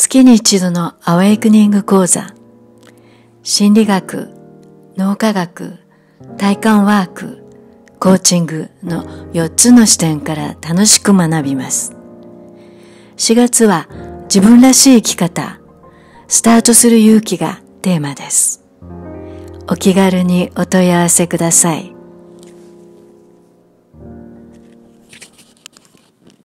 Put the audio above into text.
月に一度のアウェイクニング講座、心理学、脳科学、体感ワーク、コーチングの4つの視点から楽しく学びます。4月は自分らしい生き方、スタートする勇気がテーマです。お気軽にお問い合わせください。